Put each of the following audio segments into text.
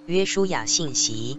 约书亚信息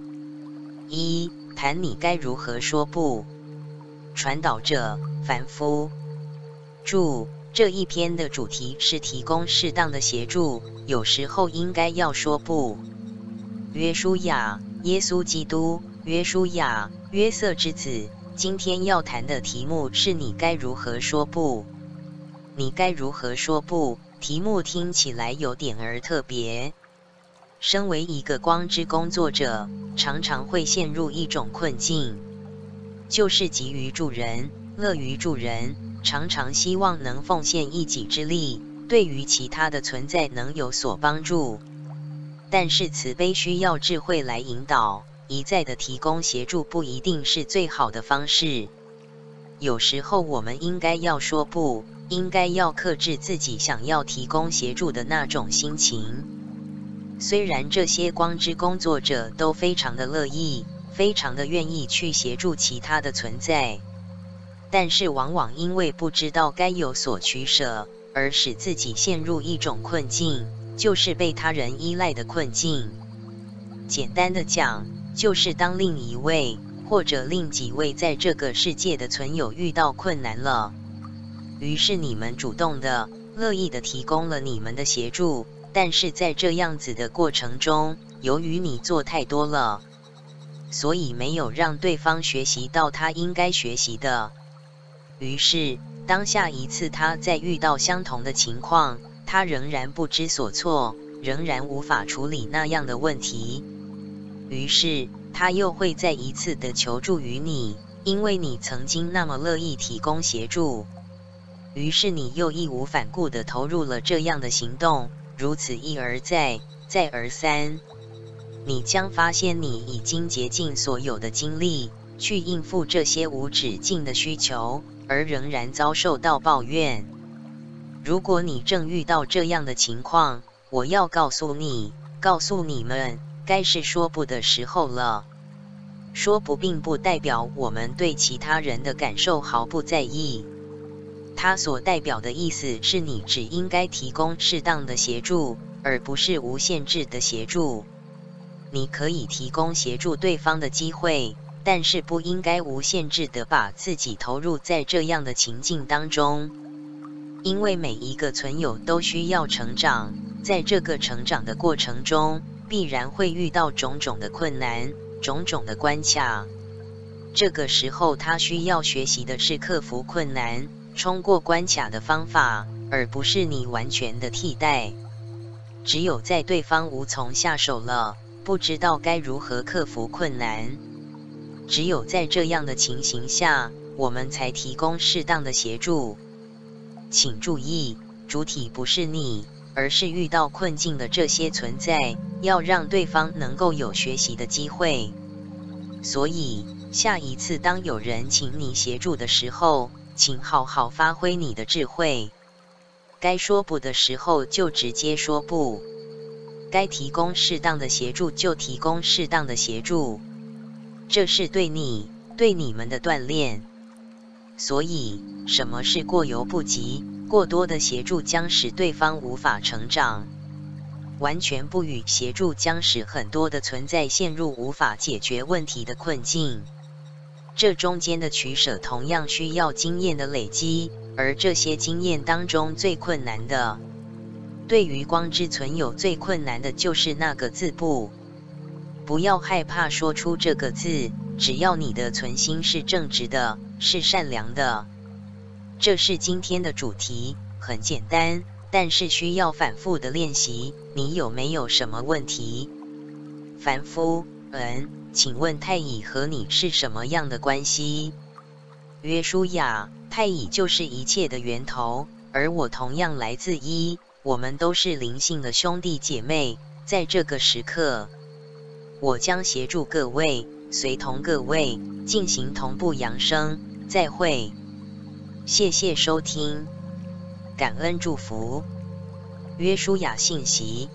1，谈你该如何说不。传导者凡夫。注：这一篇的主题是提供适当的协助，有时候应该要说不。约书亚，耶稣基督，约书亚，约瑟之子。今天要谈的题目是你该如何说不。你该如何说不？题目听起来有点儿特别。身为一个光之工作者，常常会陷入一种困境，就是急于助人，乐于助人，常常希望能奉献一己之力，对于其他的存在能有所帮助。但是慈悲需要智慧来引导，一再的提供协助不一定是最好的方式。有时候我们应该要说不，应该要克制自己想要提供协助的那种心情。虽然这些光之工作者都非常的乐意，非常的愿意去协助其他的存在，但是往往因为不知道该有所取舍，而使自己陷入一种困境，就是被他人依赖的困境。简单的讲，就是当另一位或者另几位在这个世界的存有遇到困难了，于是你们主动的、乐意的提供了你们的协助，但是在这样子的过程中，由于你做太多了，所以没有让对方学习到他应该学习的。于是，当下一次他再遇到相同的情况，他仍然不知所措，仍然无法处理那样的问题。于是，他又会再一次的求助于你，因为你曾经那么乐意提供协助。于是你又义无反顾地投入了这样的行动，如此一而再，再而三。你将发现你已经竭尽所有的精力去应付这些无止境的需求，而仍然遭受到抱怨。如果你正遇到这样的情况，我要告诉你，告诉你们，该是说不的时候了。说不并不代表我们对其他人的感受毫不在意，它所代表的意思是你只应该提供适当的协助，而不是无限制的协助。你可以提供协助对方的机会，但是不应该无限制地把自己投入在这样的情境当中。因为每一个存有都需要成长，在这个成长的过程中，必然会遇到种种的困难，种种的关卡。这个时候他需要学习的是克服困难，冲过关卡的方法，而不是你完全的替代。只有在对方无从下手了，不知道该如何克服困难，只有在这样的情形下，我们才提供适当的协助。请注意，主体不是你，而是遇到困境的这些存在，要让对方能够有学习的机会。所以，下一次当有人请你协助的时候，请好好发挥你的智慧。该说不的时候就直接说不，该提供适当的协助就提供适当的协助，这是对你、对你们的锻炼。所以，什么是过犹不及？过多的协助将使对方无法成长，完全不予协助将使很多的存在陷入无法解决问题的困境。这中间的取舍同样需要经验的累积，而这些经验当中最困难的，对于光之存有最困难的就是那个字不。不要害怕说出这个字，只要你的存心是正直的，是善良的。这是今天的主题，很简单，但是需要反复的练习。你有没有什么问题？凡夫，请问太乙和你是什么样的关系？约书亚，太乙就是一切的源头，而我同样来自一，我们都是灵性的兄弟姐妹。在这个时刻，我将协助各位，随同各位进行同步扬升。再会。谢谢收听，感恩祝福。约书亚信息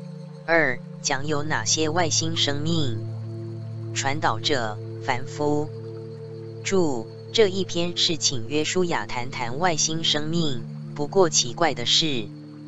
2，讲有哪些外星生命？传导者凡夫。注：这一篇是请约书亚谈谈外星生命，不过奇怪的是，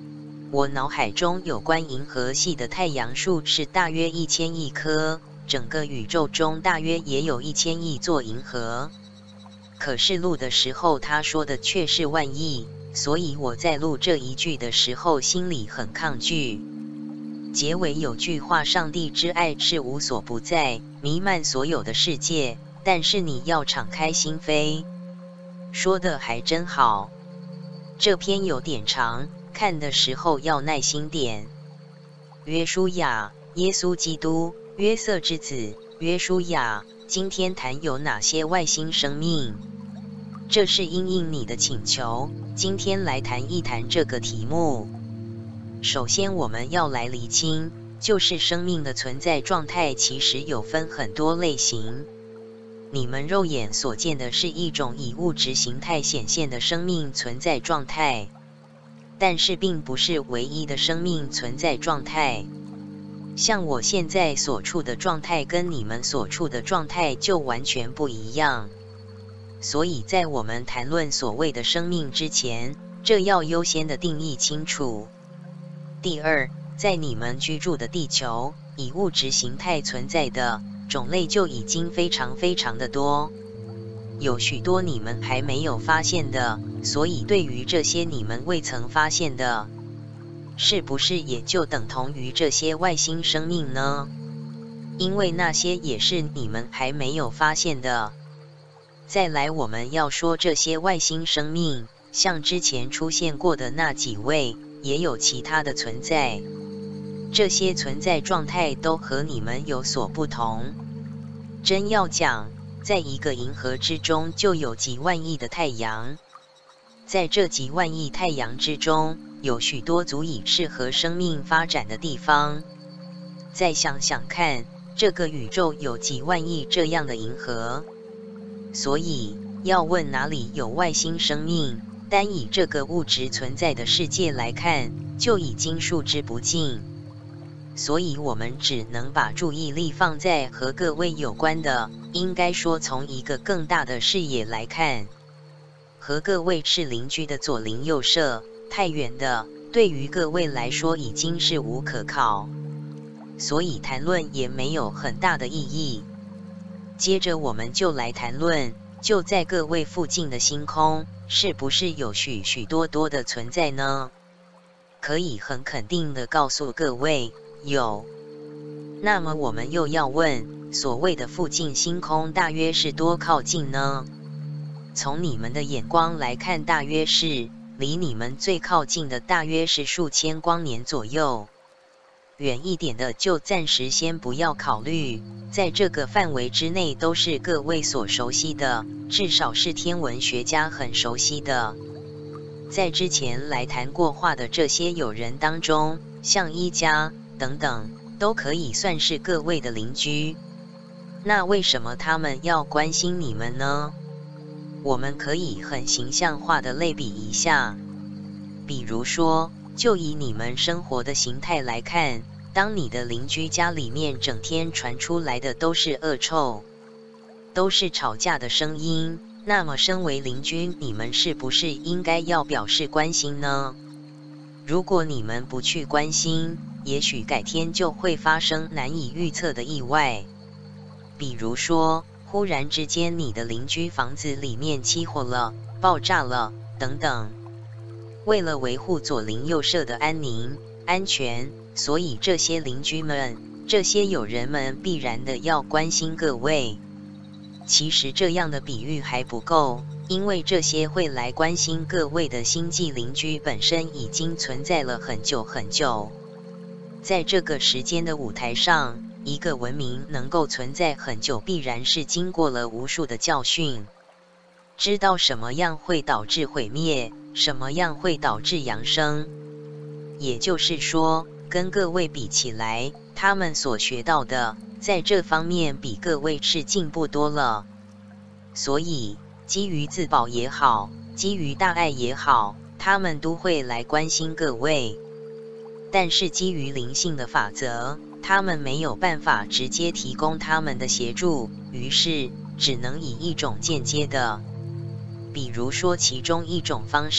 我脑海中有关银河系的太阳数是大约1000亿颗，整个宇宙中大约也有1000亿座银河。可是录的时候他说的却是万亿，所以我在录这一句的时候心里很抗拒。结尾有句话：上帝之爱是无所不在，弥漫所有的世界，但是你要敞开心扉。说的还真好。这篇有点长，看的时候要耐心点。约书亚，耶稣基督，约瑟之子，约书亚，今天谈有哪些外星生命？这是因应你的请求，今天来谈一谈这个题目。首先我们要来厘清，就是生命的存在状态其实有分很多类型。你们肉眼所见的是一种以物质形态显现的生命存在状态，但是并不是唯一的生命存在状态。像我现在所处的状态跟你们所处的状态就完全不一样。所以在我们谈论所谓的生命之前，这要优先的定义清楚。第二，在你们居住的地球，以物质形态存在的种类就已经非常非常的多，有许多你们还没有发现的，所以对于这些你们未曾发现的，是不是也就等同于这些外星生命呢？因为那些也是你们还没有发现的。再来，我们要说这些外星生命，像之前出现过的那几位，也有其他的存在。这些存在状态都和你们有所不同。真要讲，在一个银河之中就有几万亿的太阳，在这几万亿太阳之中，有许多足以适合生命发展的地方。再想想看，这个宇宙有几万亿这样的银河，所以要问哪里有外星生命，单以这个物质存在的世界来看，就已经数之不尽。所以我们只能把注意力放在和各位有关的，应该说从一个更大的视野来看。和各位是邻居的左邻右舍，太远的，对于各位来说已经是无可靠，所以谈论也没有很大的意义。接着我们就来谈论，就在各位附近的星空，是不是有许多的存在呢？可以很肯定地告诉各位，有。那么我们又要问，所谓的附近星空大约是多靠近呢？从你们的眼光来看，大约是离你们最靠近的大约是数千光年左右，远一点的就暂时先不要考虑，在这个范围之内都是各位所熟悉的，至少是天文学家很熟悉的。在之前来谈过话的这些友人当中，像一家等等，都可以算是各位的邻居。那为什么他们要关心你们呢？我们可以很形象化的类比一下，比如说，就以你们生活的形态来看，当你的邻居家里面整天传出来的都是恶臭，都是吵架的声音，那么身为邻居，你们是不是应该要表示关心呢？如果你们不去关心，也许改天就会发生难以预测的意外。比如说，忽然之间你的邻居房子里面起火了，爆炸了，等等。为了维护左邻右舍的安宁、安全，所以这些邻居们、这些友人们必然的要关心各位。其实这样的比喻还不够，因为这些会来关心各位的星际邻居本身已经存在了很久很久。在这个时间的舞台上，一个文明能够存在很久，必然是经过了无数的教训，知道什么样会导致毁灭，什么样会导致扬升。也就是说，跟各位比起来，他们所学到的，在这方面比各位是进步多了。所以，基于自保也好，基于大爱也好，他们都会来关心各位。但是基于灵性的法则，他们没有办法直接提供他们的协助，于是只能以一种间接的，比如说其中一种方式，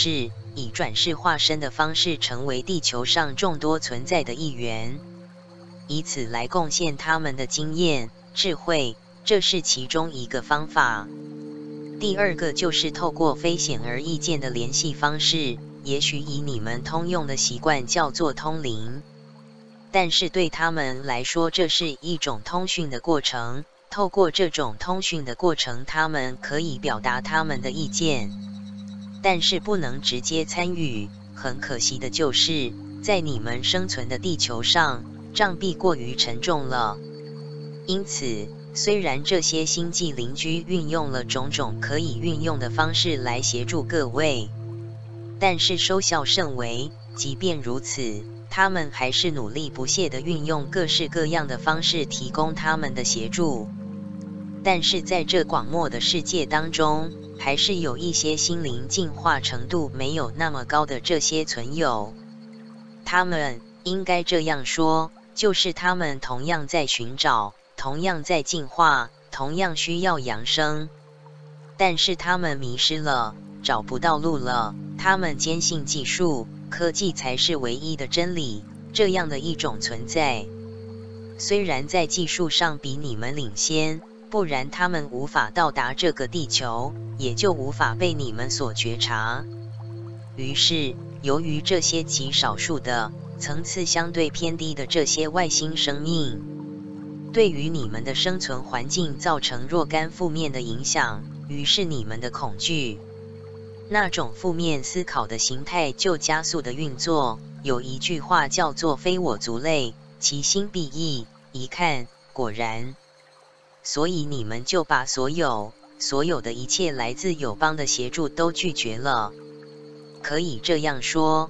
以转世化身的方式成为地球上众多存在的一员，以此来贡献他们的经验、智慧，这是其中一个方法。第二个就是透过非显而易见的联系方式，也许以你们通用的习惯叫做通灵，但是对他们来说，这是一种通讯的过程。透过这种通讯的过程，他们可以表达他们的意见，但是不能直接参与。很可惜的就是，在你们生存的地球上，障壁过于沉重了。因此，虽然这些星际邻居运用了种种可以运用的方式来协助各位，但是收效甚微。即便如此，他们还是努力不懈地运用各式各样的方式提供他们的协助。但是在这广袤的世界当中，还是有一些心灵进化程度没有那么高的这些存有。他们应该这样说，就是他们同样在寻找，同样在进化，同样需要扬升，但是他们迷失了，找不到路了。他们坚信技术、科技才是唯一的真理，这样的一种存在。虽然在技术上比你们领先，不然他们无法到达这个地球，也就无法被你们所觉察。于是，由于这些极少数的、层次相对偏低的这些外星生命，对于你们的生存环境造成若干负面的影响，于是你们的恐惧，那种负面思考的形态就加速的运作。有一句话叫做非我族类，其心必异，一看，果然。所以你们就把所有的一切来自友邦的协助都拒绝了。可以这样说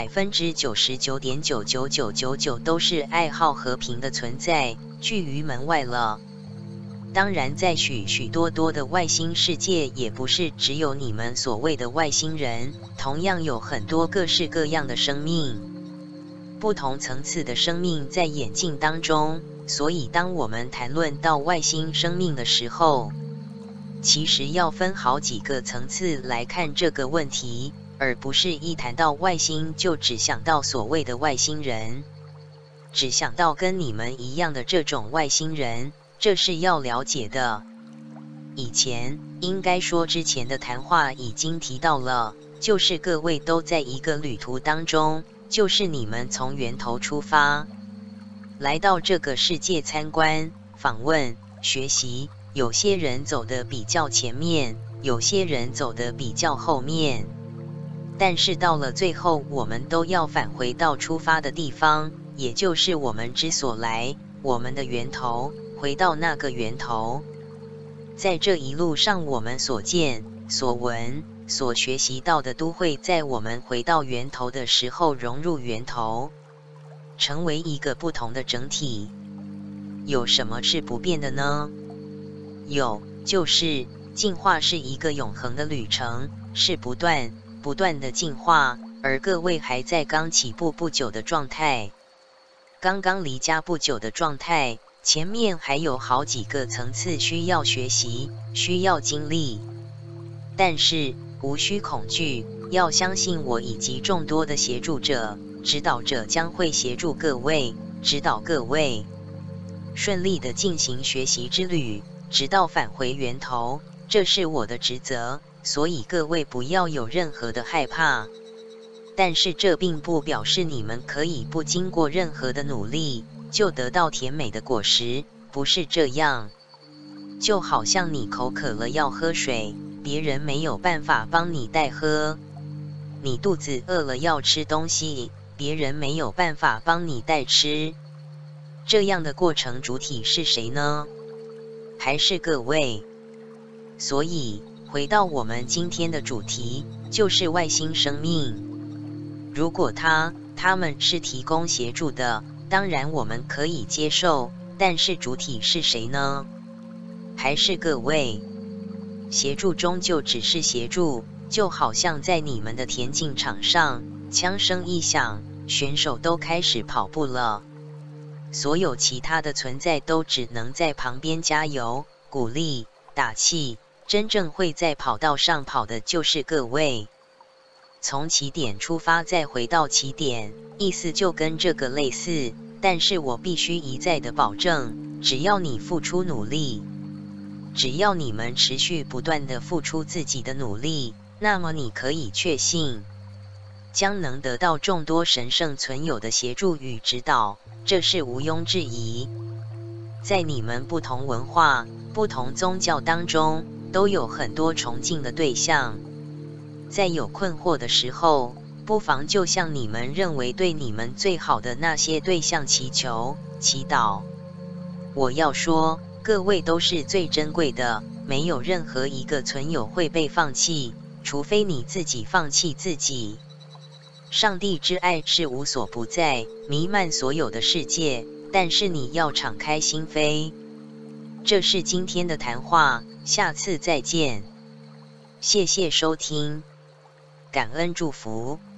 ，99.9999999%都是爱好和平的存在，拒于门外了。当然，在许多的外星世界，也不是只有你们所谓的外星人，同样有很多各式各样的生命，不同层次的生命在演进当中。所以当我们谈论到外星生命的时候，其实要分好几个层次来看这个问题，而不是一谈到外星就只想到所谓的外星人，只想到跟你们一样的这种外星人，这是要了解的。以前，应该说之前的谈话已经提到了，就是各位都在一个旅途当中，就是你们从源头出发，来到这个世界参观、访问、学习。有些人走得比较前面，有些人走得比较后面，但是到了最后，我们都要返回到出发的地方，也就是我们之所来，我们的源头，回到那个源头。在这一路上，我们所见、所闻、所学习到的，都会在我们回到源头的时候融入源头，成为一个不同的整体。有什么是不变的呢？就是进化是一个永恒的旅程，是不断的进化，而各位还在刚起步不久的状态，刚刚离家不久的状态，前面还有好几个层次需要学习，需要经历。但是无需恐惧，要相信我以及众多的协助者、指导者将会协助各位，指导各位顺利的进行学习之旅，直到返回源头。这是我的职责，所以各位不要有任何的害怕。但是这并不表示你们可以不经过任何的努力就得到甜美的果实，不是这样。就好像你口渴了要喝水，别人没有办法帮你带喝；你肚子饿了要吃东西，别人没有办法帮你带吃。这样的过程主体是谁呢？还是各位？所以回到我们今天的主题，就是外星生命。如果他们是提供协助的，当然我们可以接受，但是主体是谁呢？还是各位？协助终究只是协助，就好像在你们的田径场上，枪声一响，选手都开始跑步了，所有其他的存在都只能在旁边加油、鼓励、打气，真正会在跑道上跑的就是各位。 从起点出发再回到起点，意思就跟这个类似，但是我必须一再的保证，只要你付出努力，只要你们持续不断的付出自己的努力，那么你可以确信，将能得到众多神圣存有的协助与指导，这是毋庸置疑。在你们不同文化、不同宗教当中，都有很多崇敬的对象。在有困惑的时候，不妨就向你们认为对你们最好的那些对象祈求、祈祷。我要说，各位都是最珍贵的，没有任何一个存有会被放弃，除非你自己放弃自己。上帝之爱是无所不在，弥漫所有的世界，但是你要敞开心扉。这是今天的谈话，下次再见。谢谢收听，感恩祝福。